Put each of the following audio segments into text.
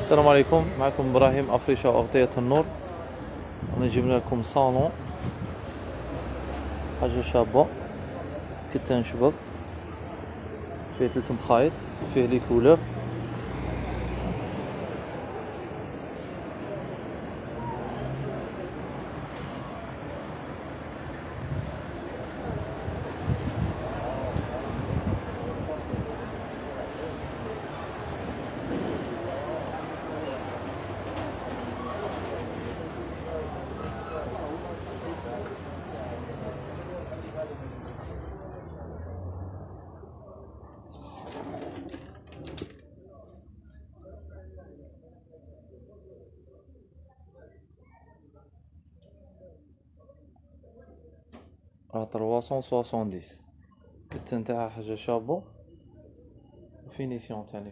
السلام عليكم، معكم ابراهيم افريشا اغطية النور. انا جبنا لكم صالون حاجه شابه، كتان شباب، فيه 3 مخايط، فيه لي كولور. راه 370 كتان تاعها حاجه شابه، فينيسيون تاني.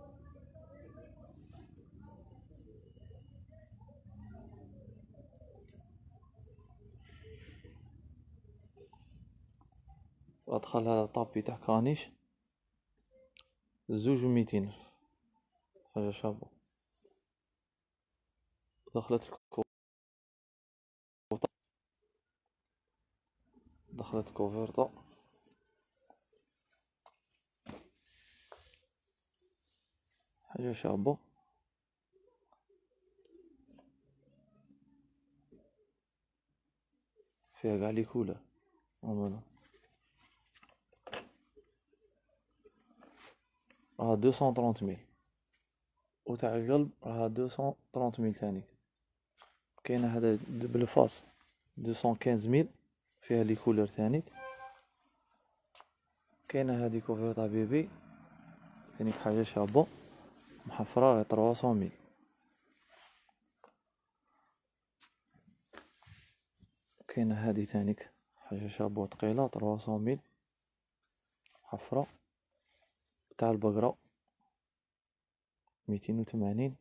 راه دخلها طابي تاع كانيش 2,200 ألف، حاجه شابه. دخلت دخلت كوفرتا، حاجه شابه. فيها كاع لي كولور، فوالا. راه 230,000، وتاع القلب راه 230,000 تاني. كاينه هذا بالفاس 215,000، فيها لي كولور تاني. كاينه هادي كوفر تاع بيبي ثاني حاجه شابه، محفره على 300,000. كاينه هادي تانيك حاجه شابه وثقيله 300,000، محفره. تاع البقره 280.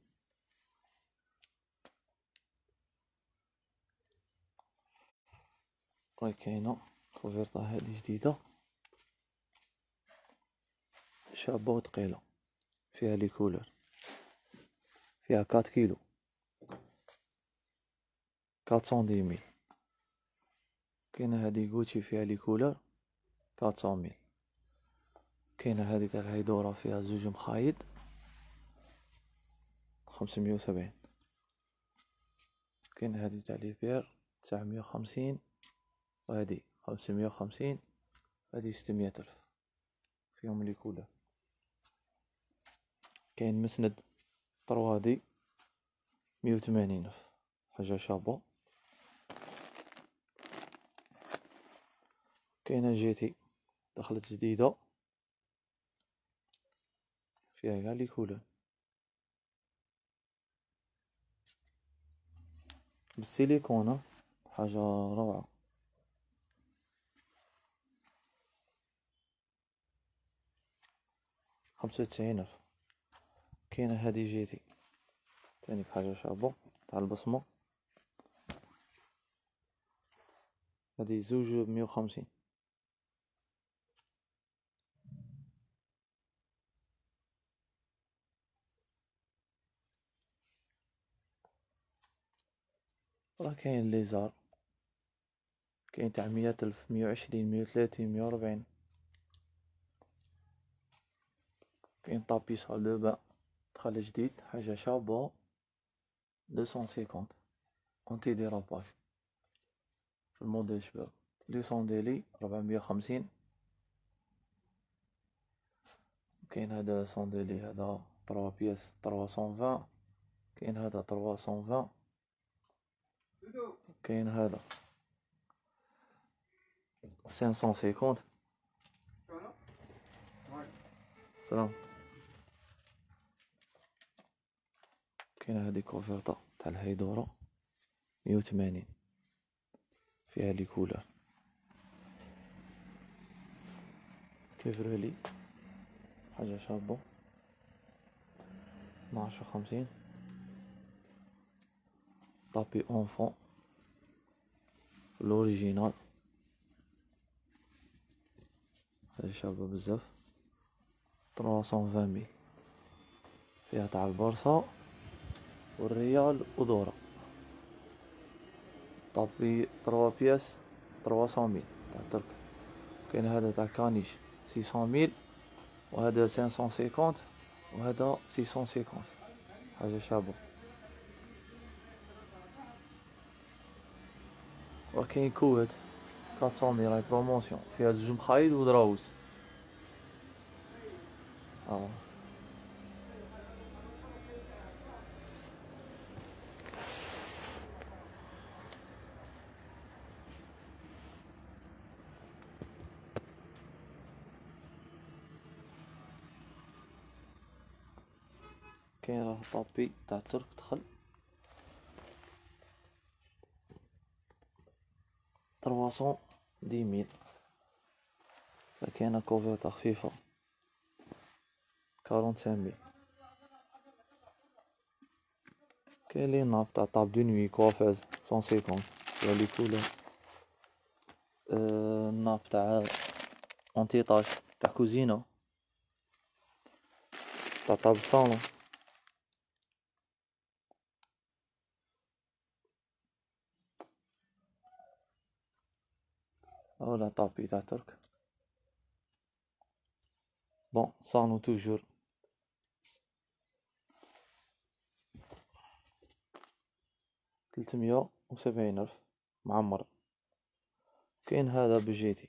راهي كاينه كوفرطة هادي جديده شابه وثقيله، فيها لي كولور، فيها 4 كيلو، 410,000. كاينه هادي غوتشي فيها لي كولور 400,000. كاينه هادي تاع الهيدورا فيها 2 مخايط 570. كاينه هادي تاع ليبير 950، وهادي 550، هادي 600 ألف، فيهم لي كولور. كاين مسند طروادي 180 ألف، حاجة شابة. كاينه جيتي دخلت جديدة، فيها كاع لي كولور، بالسيليكون، حاجة روعة. 95 ألف. كاينه هادي جيتي تاني حاجة شابة تاع البصمة، هادي 2 ب150. راه كاين ليزار، كاين تاع 100 ألف، 120، 130، 140. كاين طابي سال دو بان دخل جديد، حاجة شابة 250 اونتي ديراباج في الموديل شباب. لي صونديلي 450. كاين هذا صونديلي هذا 3 بياس 320. كاين هذا 320. كاين هذا 550. سلام. كاين هذه كوفرطة تاع الهيدورا 180، فيها لي كولور. كيفرولي حاجة شابة 1250. طابي اونفون لوريجينال، حاجة شابة بزاف 320,000، فيها تاع البورصة والريال ودورة. طابي 3 بياس 300,000 تاع ترك. كاين هذا تاع كانيش 600,000، وهذا 550، وهذا 650. حاجة شابة. وكاين كوت 400 راهي بروموسيون، فيها 2 مخايل ودراوس. كاين راه طابي تاع ترك دخل 310,000. كاينه كوفيرتا خفيفة 45,000. كاين لي ناب تاع طاب دو نوي كوافاز 150 فيها لي كولور. ناب تاع اونتي طاج تاع كوزينة تاع طاب صالون. ولا طابي تاع ترك. بون صالون توجور 370,000 معمر. كاين هذا بجيتي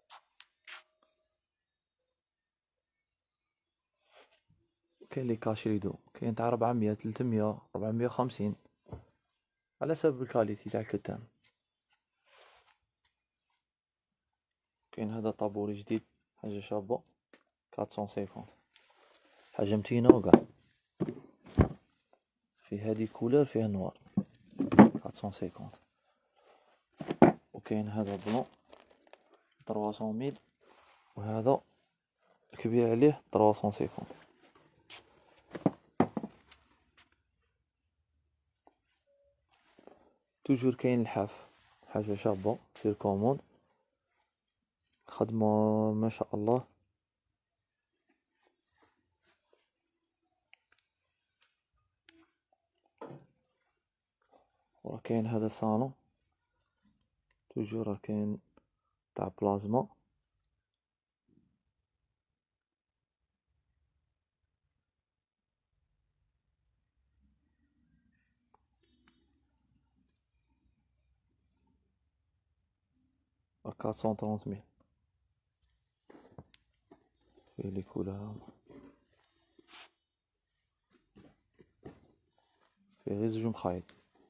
كاين لي كاشريدو، كاين تاع 400 300 450 على حسب الكاليتي تاع الكتان. كاين هذا طابوري جديد حاجة شابة 450، حاجة متينة وقع. فيه هادي كولر فيها نوار 450. وكاين هذا بلون 300,000، وهذا الكبير عليه 350. توجور كاين الحاف حاجة شابة سير كوموند، خدمة ما شاء الله. ورا كاين هذا صالون توجور، راه كاين تاع بلازما. راه 430,000 فيه لي كولور، فيه غير 2 مخايل.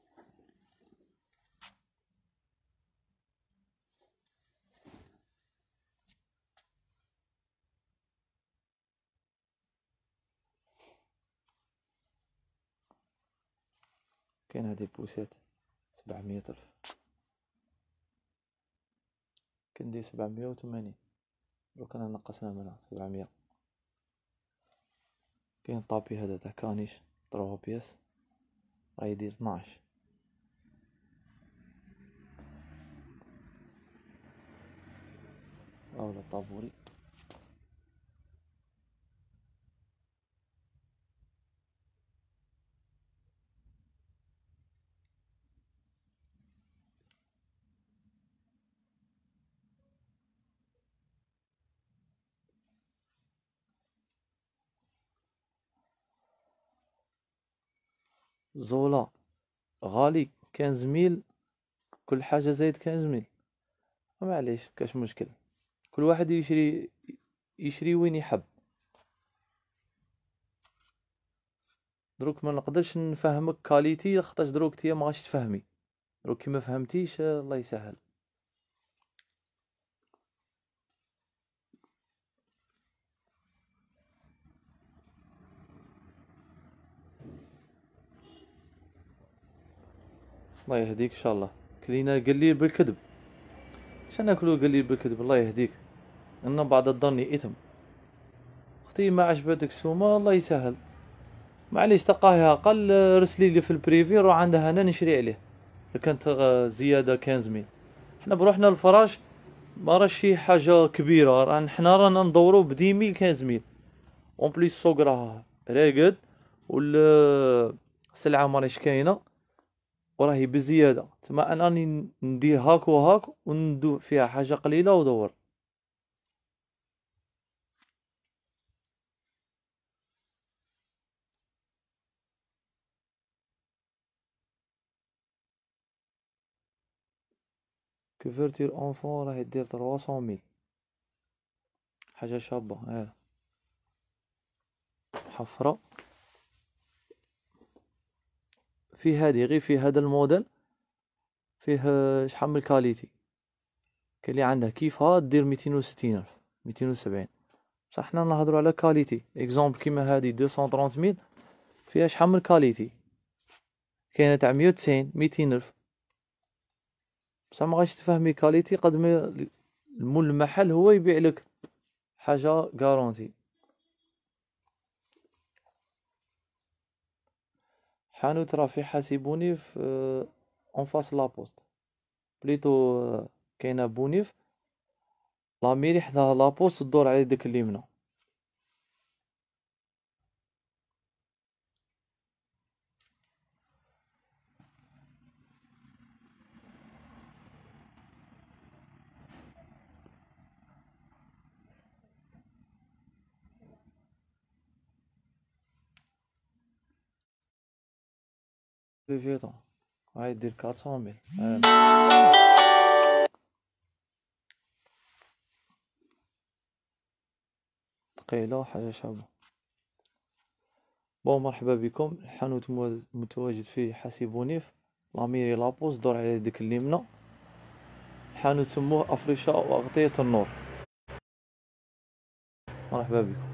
كاين هادي بوسات 700,000. كندير 780، دوك انا نقصنا منها 700. كاين طابي هذا تاع كانيش 3 بياس راه يدير 12. اولا طابوري. زولا غالي 15,000، كل حاجة زايد 15,000. معليش كاش مشكل، كل واحد يشري وين يحب. دروك ما نقدرش نفهمك كاليتي خاطرش دروك تيا ما غاش تفهمي. دروك كي ما فهمتيش الله يسهل. الله يهديك ان شاء الله. كلينا قليل بالكذب، شنو ناكلو قليل بالكذب؟ الله يهديك، ان بعد الظن اثم. اختي ما عجبتك سومه الله يسهل، معليش تلقاها اقل رسلي لي في البريفي روح عندها انا نشري عليه. كانت زياده 15,000. احنا بروحنا الفراش ما راش شي حاجه كبيره، حنا رانا ندورو ب 10,000 15,000. اون بليس السوق راه راقد، وال السلعة مانيش كاينة وراهي بزيادة، تما أنا راني ندير هاك وهاك وندوق فيها حاجة قليلة ودور. كوفرتير اونفون راهي دير 300,000. حاجة شابة هذا، حفرة فيه هادي، غير فيه هذا الموديل فيه شحال من كاليتي. كاين اللي عنده كيفها دير 260,000 270. بصح حنا نهضرو على كاليتي. اكزومبل كيما هادي 230,000 فيها شحال من كاليتي. كاينه تاع 190 200,000. بصح ما غاش تفهمي كاليتي قد ما المول المحل هو يبيع لك حاجه غارونتي. حانوت راه في حاسبوني في اون فاس لابوست بليتو. كاينه بونيف لاميري حداها لابوست تدور على ديك اليمنى. في فيتون هاي دير 400,000. ثقيلة حاجة شابة. بون مرحبا بكم. الحانوت متواجد في حاسبونيف لاميري لابوز دور على يدك اليمنى. الحانوت سموه افريشا واغطية النور. مرحبا بكم.